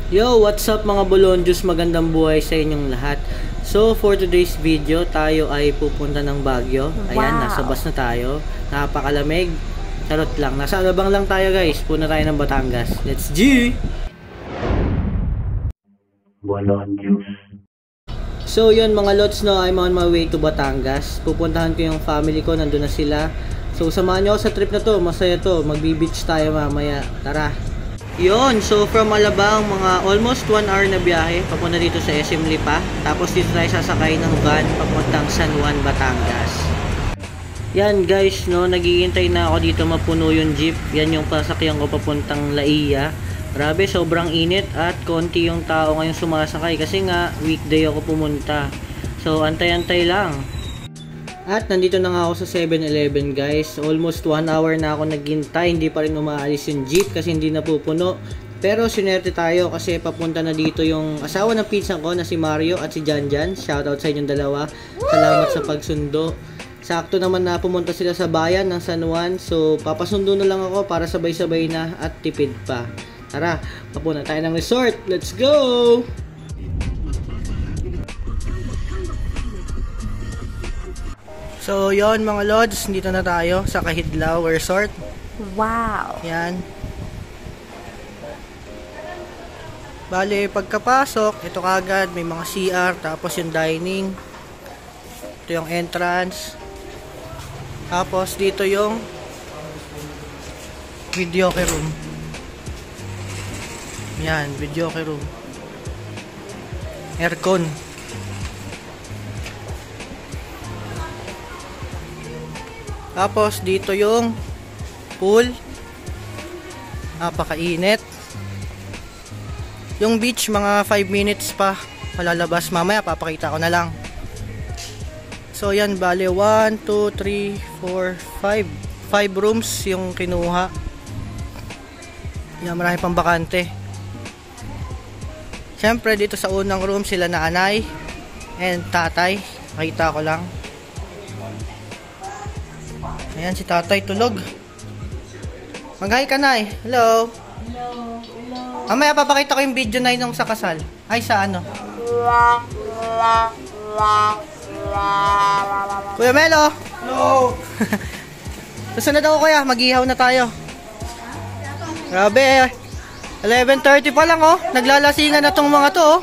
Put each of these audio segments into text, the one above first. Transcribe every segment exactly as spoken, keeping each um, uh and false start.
Yo, what's up mga Bolonjos? Magandang buhay sa inyong lahat. So, for today's video, tayo ay pupunta ng Baguio. Ayan, Wow. nasa bus na tayo. Napakalamig. Charot lang. Nasa Alabang lang tayo guys. Puna tayo ng Batangas. Let's G! Bolonjos. So, yun mga lods, no, I'm on my way to Batangas. Pupuntahan ko yung family ko. Nandun na sila. So, samahan nyo ako sa trip na to. Masaya to. Magbi-beach tayo mamaya. Tara! Yun, so from Alabang, mga almost one hour na biyahe papunta dito sa S M Lipa. Tapos dito tayo sasakay ng van papuntang San Juan, Batangas. Yan guys, no, naghihintay na ako dito mapuno yung jeep. Yan yung pasakyan ko papuntang Laia. Grabe, sobrang init at konti yung tao ngayong sumasakay kasi nga weekday ako pumunta. So antay-antay lang. At nandito na nga ako sa seven eleven guys. Almost one hour na ako naghintay. Hindi pa rin umaalis yung jeep kasi hindi napupuno. Pero sinerte tayo kasi papunta na dito yung asawa ng pinsan ko na si Mario at si Janjan. Shoutout sa inyong dalawa. Salamat sa pagsundo. Sakto naman na pumunta sila sa bayan ng San Juan. So papasundo na lang ako para sabay-sabay na at tipid pa. Tara, papunta tayo ng resort. Let's go! So, yon mga lods, dito na tayo sa Kahidlaw Resort. Wow. Yan. Bale, pagkapasok, ito kagad, may mga C R, tapos yung dining. Ito yung entrance. Tapos, dito yung videoke room. Yan, videoke room. Aircon. Tapos dito yung pool. Napakainit. Yung beach mga five minutes pa palalabas. Mamaya papakita ko na lang. So yan, bale one, two, three, four, five five rooms yung kinuha. Yan, marami pang bakante. Siyempre dito sa unang room sila nanay and tatay. Makita ko lang. Ayan si tatay tulog. Mag-hi ka na eh. Hello. Hello. Hello. Mamaya papakita ko yung video na yun sa kasal. Ay sa ano. Kuya Melo. Hello. Susunod ako kuya. Mag-ihaw na tayo. Grabe. eleven thirty pa lang oh. Naglalasingan na tong mga to oh.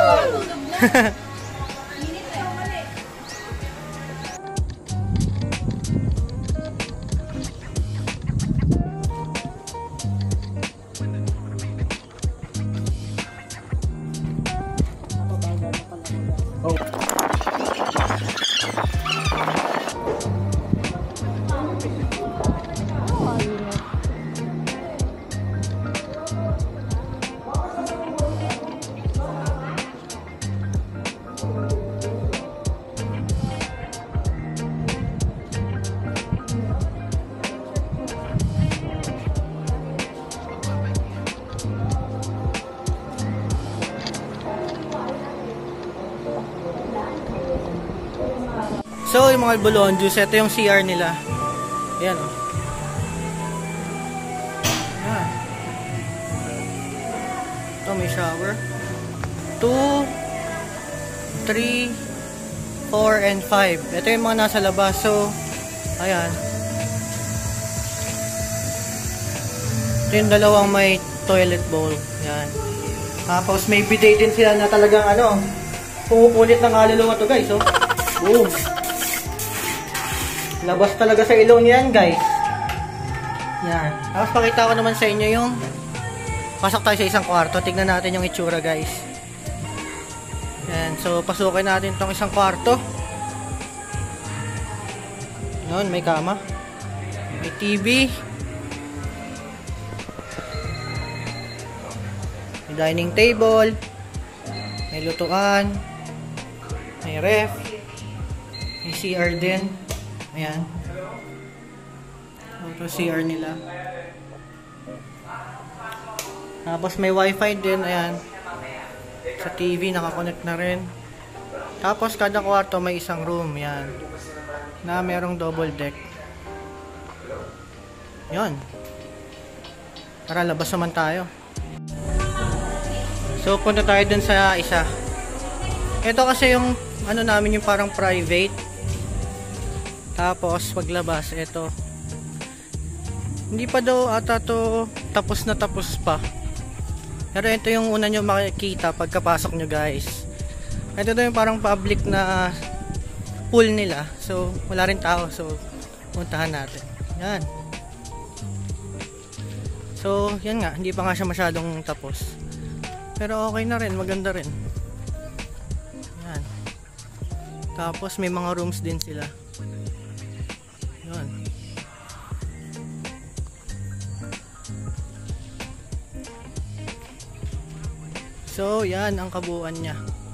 So, yung mga Bolonjos, ito yung C R nila. Ayan, oh. Ayan. Ito, may shower. two, three, four, and five. Ito yung mga nasa labas. So, ayan. Ito yung dalawang may toilet bowl. Ayan. Tapos, may bidet din sila na talagang, ano, pumupulit ng kaluluwa to, guys, oh. Boom! Labas talaga sa ilong niyan guys. Yan. Tapos pakita ko naman sa inyo yung pasok tayo sa isang kwarto. Tignan natin yung itsura guys. Yan. So pasukin natin tong isang kwarto. Yun, may kama. May T V. May dining table. May lutuan. May ref. May C R din. Ayan. Ito C R nila. Tapos may wifi din. Ayan. Sa T V nakakonect na rin. Tapos kada kwarto may isang room. Ayan. Na merong double deck. Ayan. Tara, labas naman tayo. So, punta tayo dun sa isa. Ito kasi yung, ano namin, yung parang private. Tapos, paglabas, ito. Hindi pa daw ata to tapos na tapos pa. Pero ito yung una nyo makikita pagkapasok nyo, guys. Ito daw yung parang public na pool nila. So, wala rin tao. So, puntahan natin. Yan. So, yan nga. Hindi pa nga siya masyadong tapos. Pero okay na rin. Maganda rin. Yan. Tapos, may mga rooms din sila. Yan. So, yan ang kabuuan niya.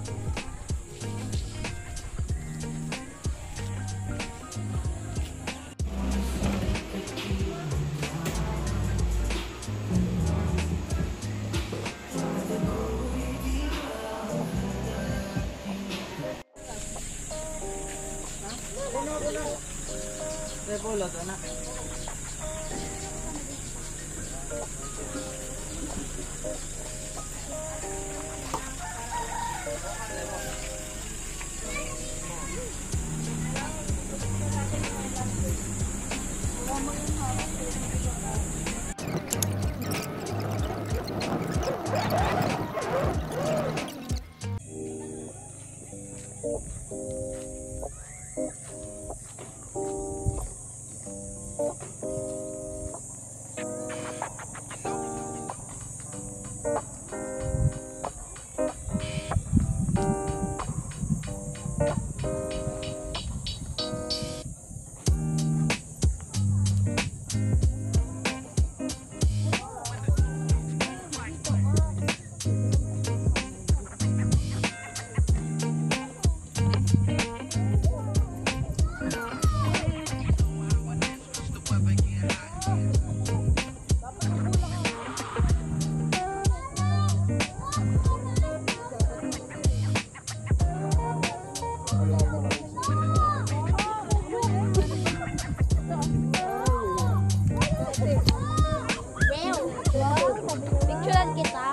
Repolot, anak. Picturean kita.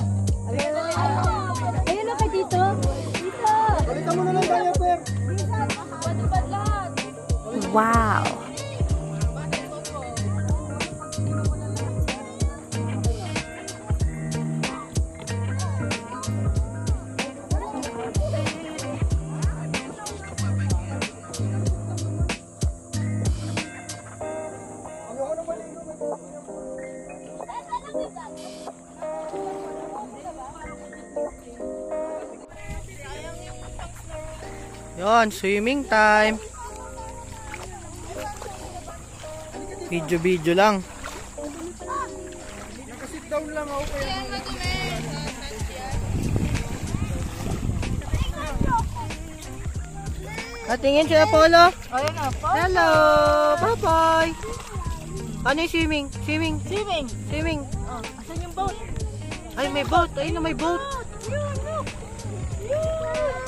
Ayun na ka dito. Dito. Balikan mo na lang tayo, Per. Wow. Yon, swimming time. Video-video lang. Nakasit down lang ako kaya. At tingin si Apollo. Ayun na po. Hello, bye-bye. Ano yung swimming? Swimming. Swimming. Swimming. Oh, asan yung boat? Ay, may boat. Ayun na, may boat. Yun, look. Yun.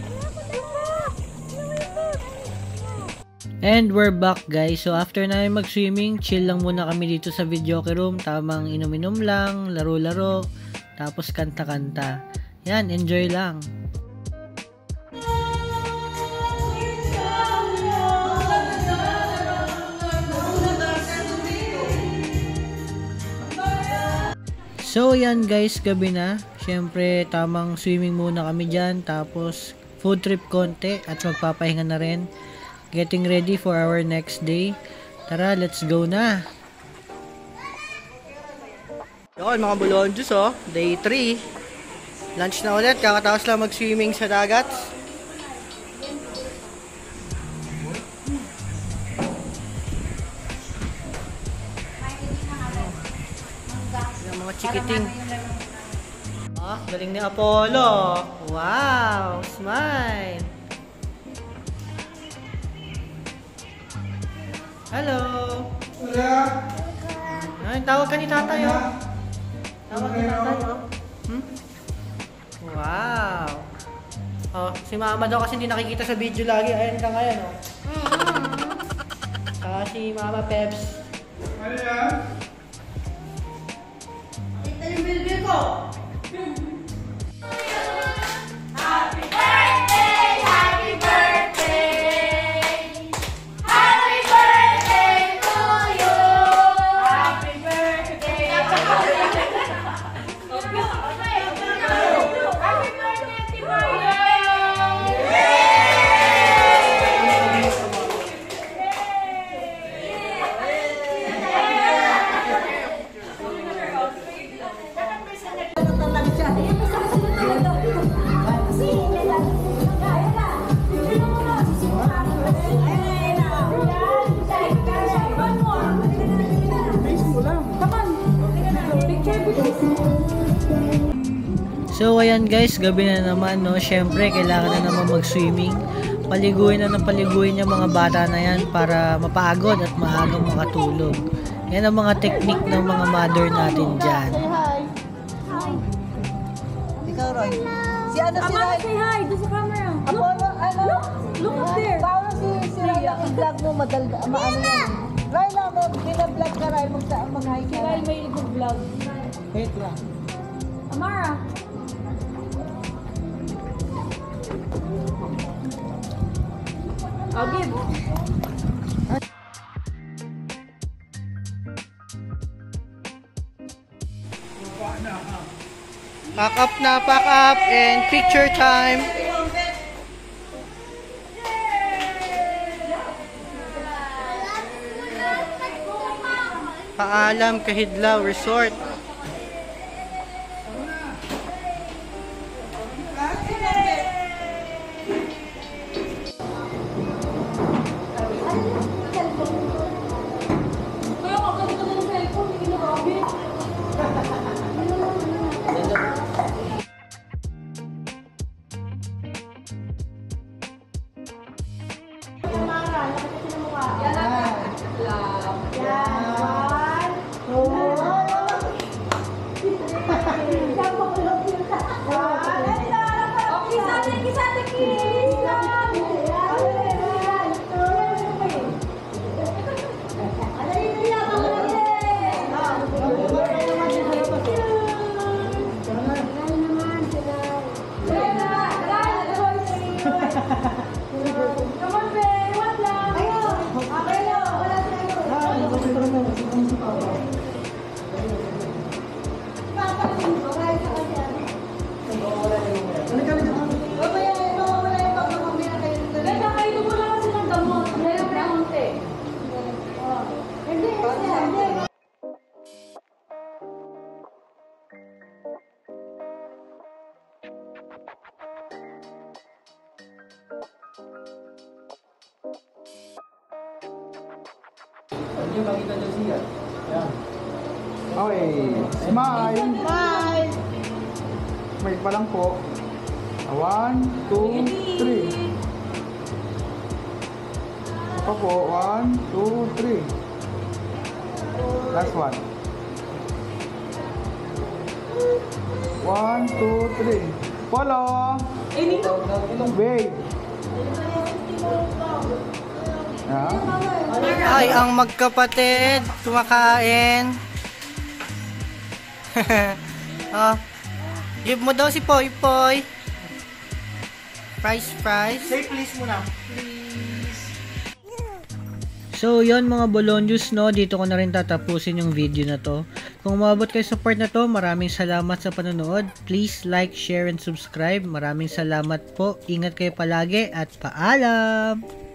And we're back, guys. So after namin mag-swimming, chill lang muna kami dito sa videoke room. Tamang inom-inom lang, laro-laro, tapos kanta-kanta. Yan, enjoy lang. So yan, guys, gabi na. Syempre, tamang swimming muna kami dyan. Tapos food trip konti at magpapahinga na rin. Getting ready for our next day. Tara, let's go na. Yun, mga bulon juice, oh. Day three. Lunch na ulit. Kakataos lang mag-swimming sa dagat. Yung mga chikiting. Oh, galing ni Apollo. Wow, smile. Hello. Wala. Ay, tawag ka ni tatay, oh. Tawag ni tatay, oh. Hmm? Wow. Oh, si mama daw kasi hindi nakikita sa video lagi. Ayan ka ngayon, oh. Saka si Mama Peps. Ano yan? Ito yung bilbil ko. So ayan guys, gabi na naman no. Syempre kailangan na naman mag-swimming. Paliguin na ng paliguin yung mga bata na yan para mapagod at maagang makatulog. Yan ang mga technique ng mga mother natin dyan. Say hi. Hi. Ikaw, Roy. Si ano si Roy? Say hi, do sa camera. Apollo, ano? Look, look up there. Paano si, si Roy ang i-vlog mo madal, maano yan? Roy lang mo, binablog ka Roy, mag, mag-hi Si ka. Kyle may vlog. Wait lang. Amara. I'll give. Pack up na, pack up, and picture time. Paalam Kahidlaw Resort. Kaya kagabi ka ng cellphone, hindi na grabe. Okay, smile. Smile. Smile pa lang po. One, two, three. Ito po. One, two, three. Last one. One, two, three. Follow. Wait. Yeah. Ay, ang magkapatid, kumakain. Oh, give mo daw si Poy Poy. Price, price. Say please muna. So, yon mga Bolonjus, no, dito ko na rin tatapusin yung video na to. Kung umabot kayo sa part na to, maraming salamat sa panonood. Please like, share, and subscribe. Maraming salamat po. Ingat kayo palagi at paalam!